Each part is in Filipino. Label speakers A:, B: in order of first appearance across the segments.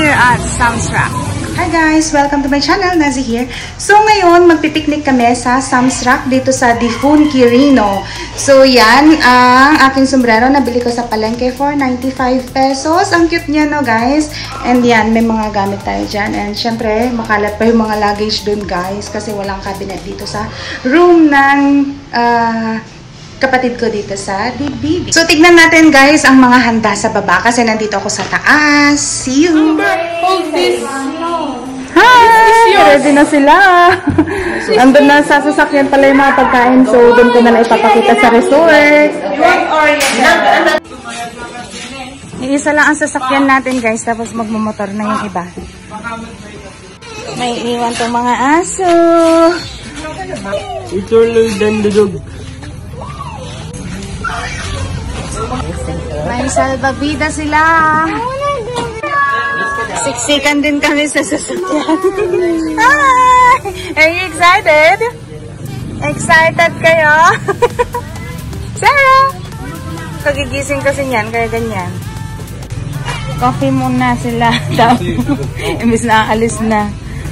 A: here at Sam's Rock.
B: Hi guys! Welcome to my channel, Nazi here. So ngayon, magpipiknik kami sa Sam's Rock dito sa Difun, Quirino. So yan, ang aking sombrero nabili ko sa palengke for 95 pesos. Ang cute niya no guys. And yan, may mga gamit tayo dyan. And syempre, makalat pa yung mga luggage dun guys. Kasi walang cabinet dito sa room ng kapatid ko dito sa DBB. So tignan natin guys ang mga handa sa baba. Kasi nandito ako sa taas. See you! Hi! Ready na sila. Andun na sa sasakyan pala yung mga pagkain. So, doon ko na lang ipapakita sa resort. Iisa lang ang sasakyan natin guys. Tapos magmumotor na yung iba. May iwan tong mga aso.
C: Ito lang the dog.
B: May salbabida sila. Siksikan din kami sa sasakyan. Hi! Are you excited? Excited kayo? Sarah! Kagigising kasi niyan, kaya ganyan. Coffee muna sila. Imbis na aalis na.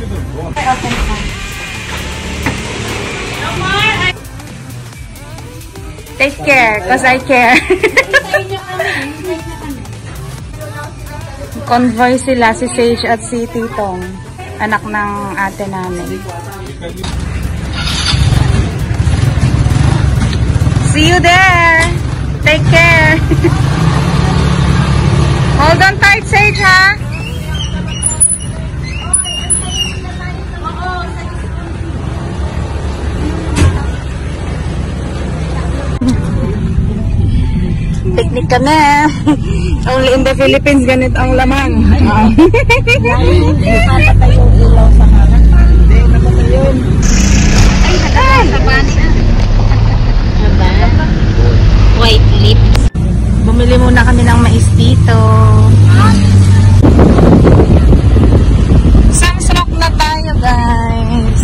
B: Take care, cause I care. Convoy sila, si Sage at si Titong, anak ng ate namin. See you there! Take care! Hold on tight, Sage, ha? Picnic kami. Only in the Philippines, ganit ang lamang.
A: Hindi papatay yung ilaw sa harap. Hindi, napatay yun. Ay, sabani na. White lips.
B: Bumili muna kami ng mais dito. Sam's Rock na tayo, guys.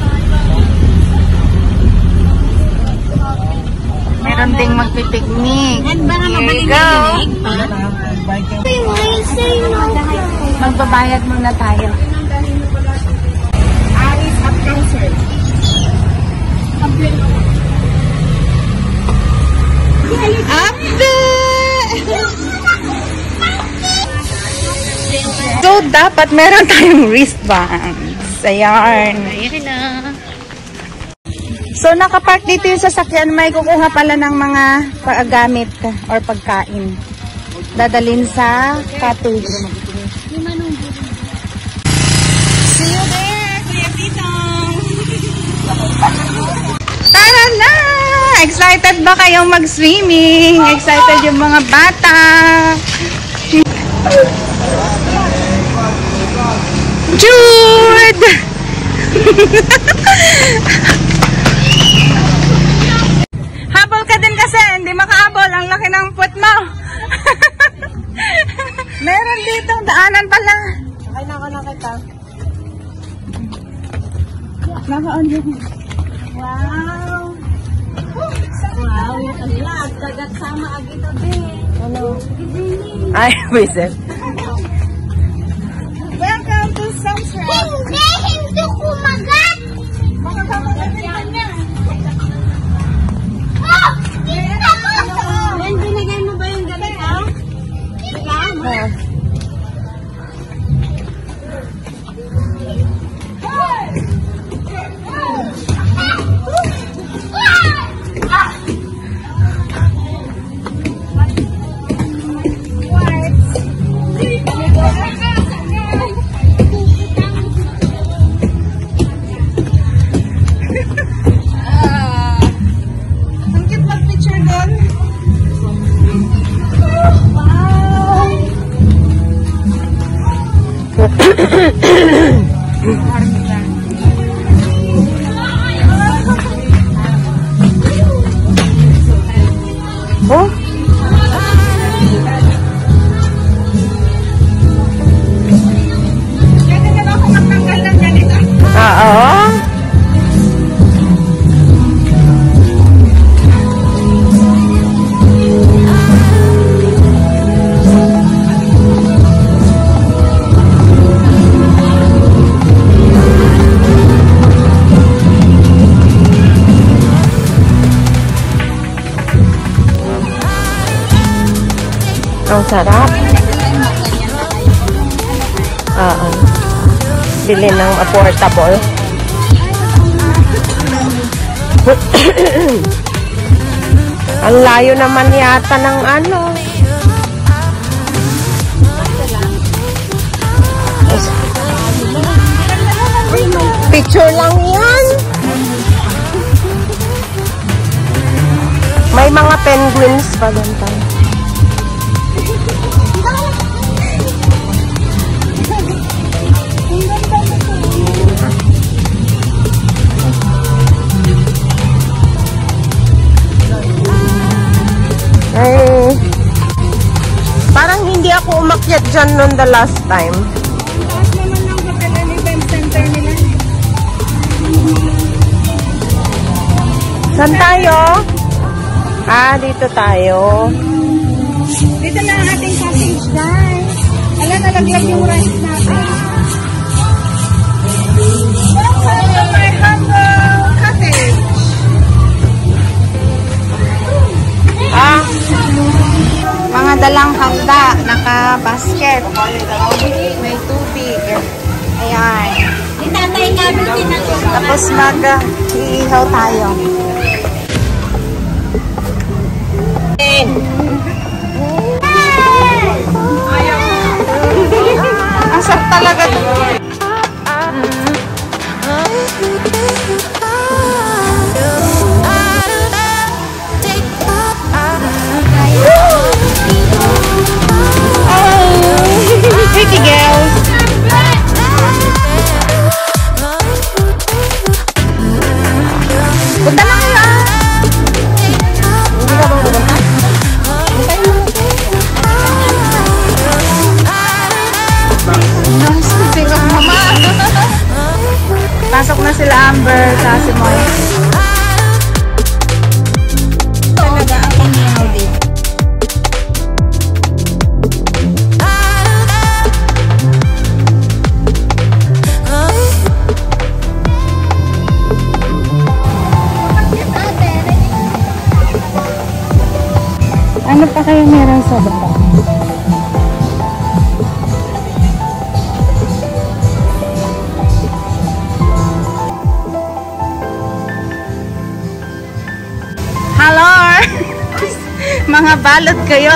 B: Meron ding magpipiknik. Here we go. Magbabayad muna tayo.
A: Alice at concert.
B: Abbe! So, dapat meron tayong wristbands. Ayan.
A: Ayan na.
B: So, nakapark dito yung sasakyan. May kukuha pala ng mga paggamit or pagkain. Dadalhin sa cottage. See you there, Kuya Titong! Tara na! Excited ba kayong mag-swimming? Excited yung mga bata? Jude! Habol ka din kasi, hindi makahabol. Ang laki ng puwet mo. Meron dito, daanan pala.
A: Sakay na ako na kita.
B: Naka-on yun.
A: Wow! Wow, ang lahat. Kagat sama agito din. Ano?
B: Ay, wait.
A: Welcome to Sam's Rock.
D: Hindi kumagat!
A: Makakamagat yan niya.
D: Oh! Tingnan mo!
A: Yan, binigay mo ba yung gabi, ha? Ikaw?
C: masarap. Oo. Bili ng affordable. Ang layo naman yata ng ano. Picture lang yan. May mga penguins pa doon tayo. Ay, parang hindi ako umakyat dyan noon the last time. Saan tayo? Ah, dito tayo.
A: Dito na ang ating cottage, guys. Alam, nalaglag yung rice natin. Welcome to my humble cottage.
B: Ah, mga dalang hangga, naka-basket. May tubig. Ayan.
D: Itatay namin tinatay.
B: Tapos mag-iihaw tayo. Ang sarap talaga. Pretty girls. Punta na kayo ah. Hindi ka bang pupunta? Nice to pick up mama. Pasok na sila Amber sa si Moy.
A: Talaga ang inihaw dito.
B: Ano pa kayo meron sa baba? Hello! Mga balot kayo.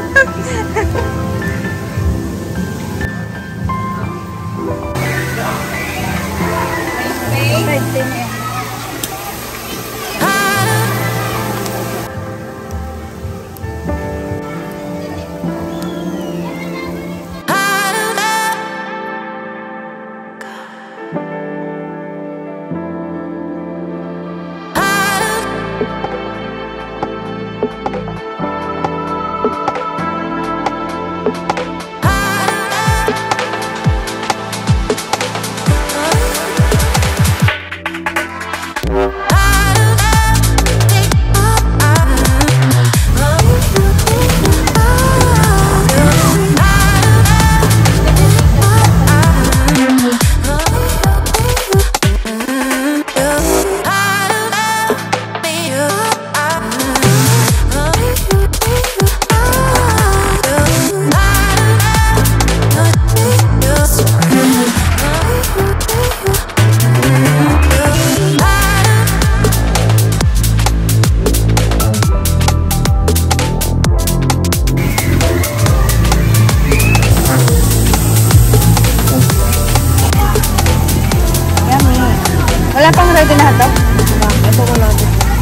B: Wala pang ready na hotdog? Ito ko lang.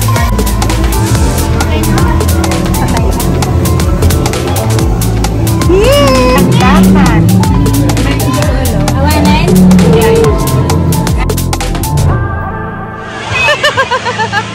B: Dapat.
D: Awanan?